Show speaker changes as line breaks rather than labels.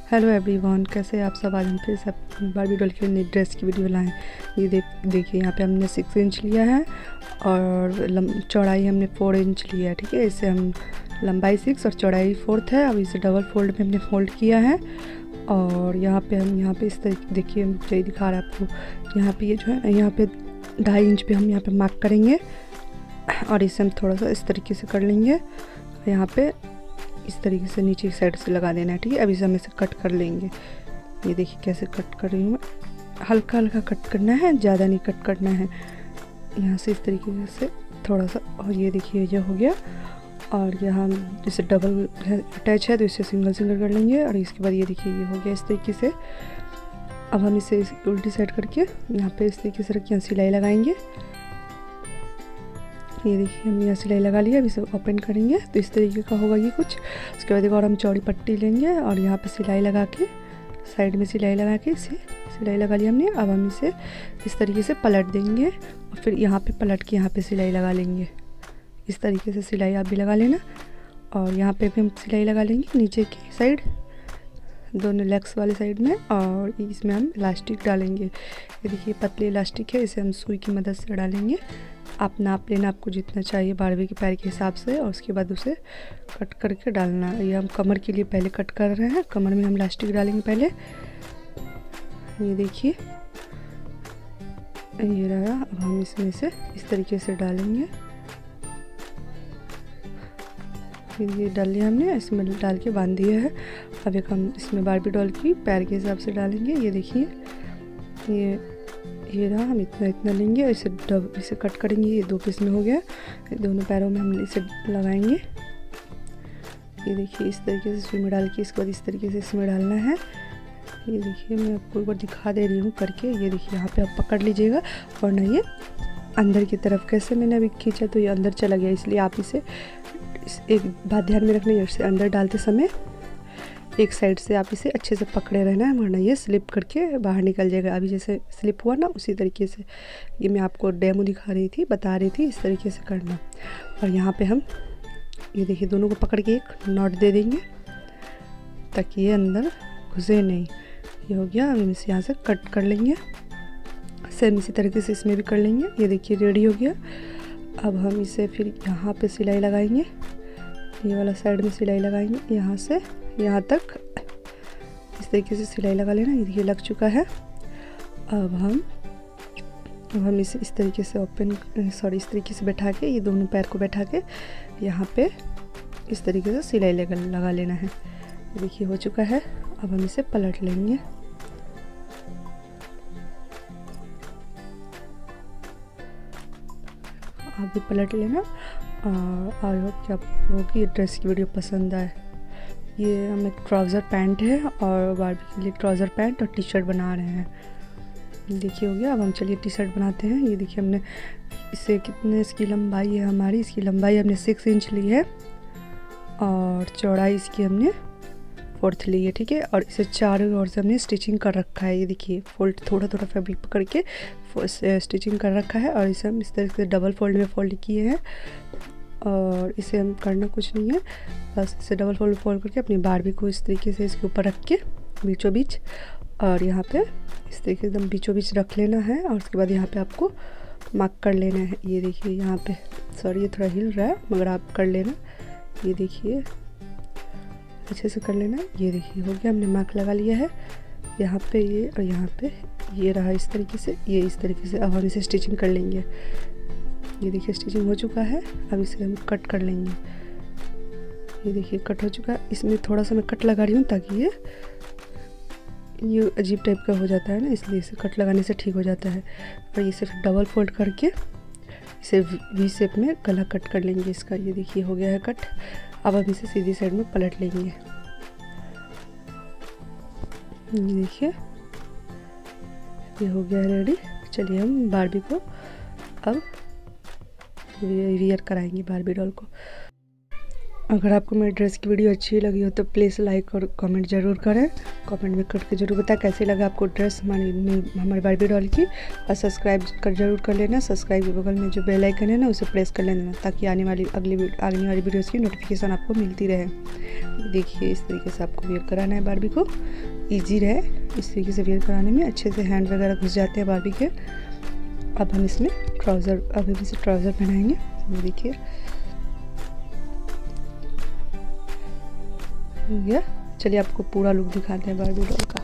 Hello everyone, कैसे आप सब। आज हम फिर सब बारबी डॉल की नई ड्रेस की वीडियो लाएँ। ये देखिए यहाँ पे हमने 6 इंच लिया है और चौड़ाई हमने 4 इंच लिया है। ठीक है, इसे हम लंबाई 6 और चौड़ाई 4 है। अब इसे डबल फोल्ड में हमने फोल्ड किया है और यहाँ पे हम इस तरीके देखिए मुझे दिखा रहा है आपको। यहाँ पे ये जो है यहाँ पे 2.5 इंच पे हम यहाँ पे मार्क करेंगे और इसे हम थोड़ा सा इस तरीके से कर लेंगे। यहाँ पे इस तरीके से नीचे की साइड से लगा देना है। ठीक है, अब इसे हम इसे कट कर लेंगे। ये देखिए कैसे कट कर रही हूँ मैं। हल्का हल्का कट करना है, ज़्यादा नहीं कट करना है। यहाँ से इस तरीके से थोड़ा सा, और ये देखिए ये हो गया। और यहाँ जैसे डबल अटैच है तो इसे सिंगल सिंगल कर लेंगे और इसके बाद ये देखिए ये हो गया इस तरीके से। अब हम इसे उल्टी साइड करके यहाँ पे इस तरीके से रख के यहाँ सिलाई लगाएंगे। ये देखिए हम यहाँ सिलाई लगा लिया। अब इसे ओपन करेंगे तो इस तरीके का होगा ये कुछ। उसके बाद एक और हम चौड़ी पट्टी लेंगे और यहाँ पे सिलाई लगा के साइड में सिलाई लगा के इसे सिलाई लगा लिया हमने। अब हम इसे इस तरीके से पलट देंगे और फिर यहाँ पे पलट के यहाँ पे सिलाई लगा लेंगे। इस तरीके से सिलाई आप भी लगा लेना और यहाँ पे भी हम सिलाई लगा लेंगे नीचे की साइड, दोनों लेग्स वाले साइड में। और इसमें हम इलास्टिक डालेंगे। ये देखिए पतली इलास्टिक है, इसे हम सुई की मदद से डालेंगे। आप नाप लेना आपको जितना चाहिए बारबी के पैर के हिसाब से और उसके बाद उसे कट करके डालना। ये हम कमर के लिए पहले कट कर रहे हैं। कमर में हम इलास्टिक डालेंगे पहले। ये देखिए ये रहा। अब हम इसमें से इस तरीके से डालेंगे। ये डाल लिया हमने, इसमें डाल के बांध दिया है। अब एक हम इसमें बारबी डॉल की पैर के हिसाब से डालेंगे। ये देखिए ये रहा। हम इतना लेंगे और इसे कट करेंगे। ये 2 पीस में हो गया। दोनों पैरों में हम इसे लगाएंगे। ये देखिए इस तरीके से सुई में डाल के इसके बाद इस तरीके से इसमें डालना है। ये देखिए मैं आपको एक बार दिखा दे रही हूँ करके। ये देखिए यहाँ पे आप पकड़ लीजिएगा वरना ये अंदर की तरफ, कैसे मैंने अभी खींचा तो ये अंदर चला गया। इसलिए आप इसे एक बात ध्यान में रखना, जैसे अंदर डालते समय एक साइड से आप इसे अच्छे से पकड़े रहना है वरना ये स्लिप करके बाहर निकल जाएगा। अभी जैसे स्लिप हुआ ना उसी तरीके से, ये मैं आपको डेमो दिखा रही थी, बता रही थी इस तरीके से करना। और यहाँ पे हम ये देखिए दोनों को पकड़ के एक नॉट दे देंगे ताकि ये अंदर घुसे नहीं। ये हो गया। हम इसे यहाँ से कट कर लेंगे। सेम इसी तरीके से इसमें भी कर लेंगे। ये देखिए रेडी हो गया। अब हम इसे फिर यहाँ पे सिलाई लगाएंगे। ये वाला साइड में सिलाई लगाएंगे, यहाँ से यहाँ तक इस तरीके से सिलाई लगा लेना। ये देखिए लग चुका है। अब हम इसे इस तरीके से इस तरीके से बैठा के, ये दोनों पैर को बैठा के यहाँ पे इस तरीके से सिलाई लगा लेना है। ये देखिए हो चुका है। अब हम इसे पलट लेंगे। आप भी पलट लेना। आई होप कि आप लोगों की ड्रेस की वीडियो पसंद आए। ये हम एक ट्राउज़र पैंट है और बारबी के लिए ट्राउज़र पैंट और टी शर्ट बना रहे हैं। देखिए हो गया। अब हम चलिए टी शर्ट बनाते हैं। ये देखिए हमने इसे कितने, इसकी लंबाई है हमारी, इसकी लंबाई हमने 6 इंच ली है और चौड़ाई इसकी हमने 4 ली है। ठीक है, और इसे चारों ओर से हमने स्टिचिंग कर रखा है। ये देखिए फोल्ड थोड़ा थोड़ा फैब्रिक पकड़ के स्टिचिंग कर रखा है और इसे हम इस तरह से डबल फोल्ड में फोल्ड किए हैं। और इसे हम करना कुछ नहीं है, बस इसे डबल फोल्ड करके अपनी बारबी को इस तरीके से इसके ऊपर रख के बीचों बीच, और यहाँ पे इस तरीके से एकदम बीचों बीच रख लेना है। और उसके बाद यहाँ पे आपको मार्क कर लेना है। ये देखिए यहाँ पे, सॉरी ये थोड़ा हिल रहा है मगर आप कर लेना। ये देखिए अच्छे से कर लेना। ये देखिए हो गया, हमने मार्क लगा लिया है यहाँ पे ये, और यहाँ पे ये रहा इस तरीके से, ये इस तरीके से। अब हम इसे स्टिचिंग कर लेंगे। ये देखिए स्टिचिंग हो चुका है। अब इसे हम कट कर लेंगे। ये देखिए कट हो चुका है। इसमें थोड़ा सा मैं कट लगा रही हूँ ताकि ये अजीब टाइप का हो जाता है ना, इसलिए इसे कट लगाने से ठीक हो जाता है। और इसे फिर डबल फोल्ड करके इसे वी शेप में गला कट कर लेंगे इसका। ये देखिए हो गया है कट। अब हम इसे सीधी साइड में पलट लेंगे। ये देखिए ये हो गया रेडी। चलिए हम बारबी को अब वियर कराएंगे, बारबी डॉल को। अगर आपको मेरी ड्रेस की वीडियो अच्छी लगी हो तो प्लीज़ लाइक और कमेंट ज़रूर करें। कमेंट में करके ज़रूर बताएं कैसी लगा आपको ड्रेस हमारी बारबी डॉल की। और सब्सक्राइब ज़रूर कर लेना। सब्सक्राइब के बगल में जो बेल आइकन है ना उसे प्रेस कर लेना ताकि आने वाली वीडियोज़ की नोटिफिकेशन आपको मिलती रहे। देखिए इस तरीके से आपको वेयर कराना है बारबी को, इजी रहे इस तरीके से वेयर कराने में, अच्छे से हैंड वगैरह घुस जाते हैं बारबी के। अब हम इसमें ट्राउज़र पहनाएंगे। ये देखिए हो गया। चलिए आपको पूरा लुक दिखाते हैं बारबी डॉल का।